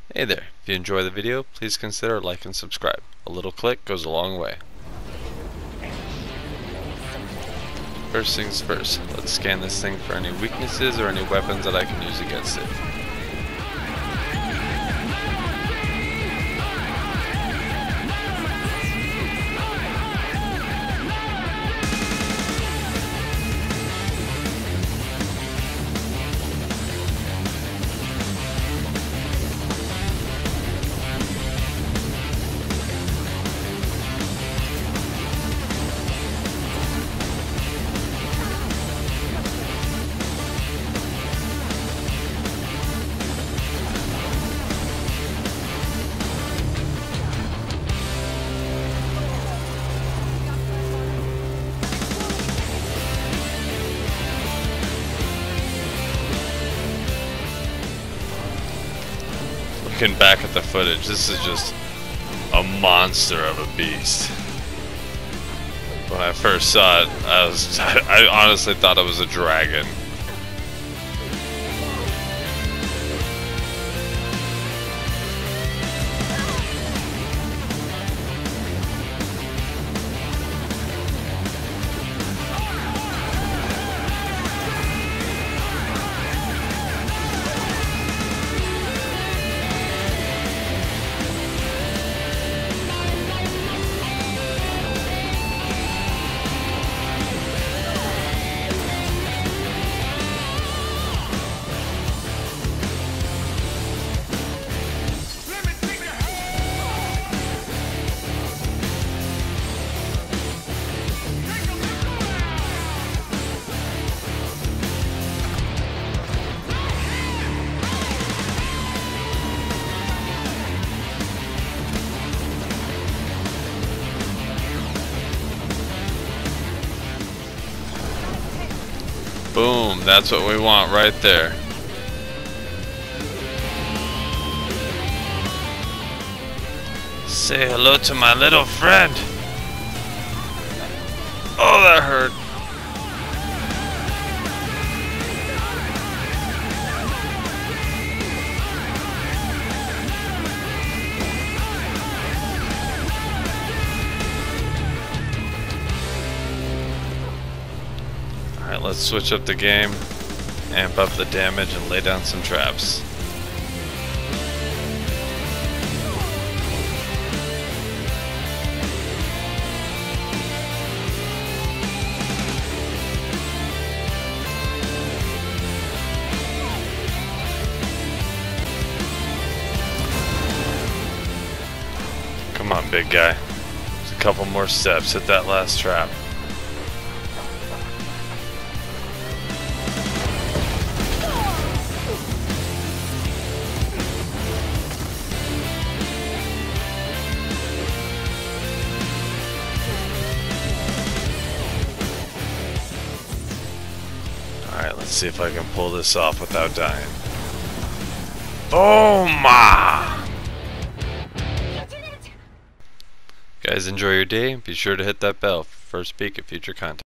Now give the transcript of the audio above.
Hey there, if you enjoy the video, please consider like and subscribe. A little click goes a long way. First things first, let's scan this thing for any weaknesses or any weapons that I can use against it. Looking back at the footage, this is just a monster of a beast. When I first saw it, I honestly thought it was a dragon. Boom, that's what we want right there. Say hello to my little friend. Oh, that hurt. Alright, let's switch up the game, amp up the damage, and lay down some traps. Come on, big guy. Just a couple more steps, hit that last trap. Alright, let's see if I can pull this off without dying. Boom! Guys, enjoy your day. Be sure to hit that bell for first peek at future content.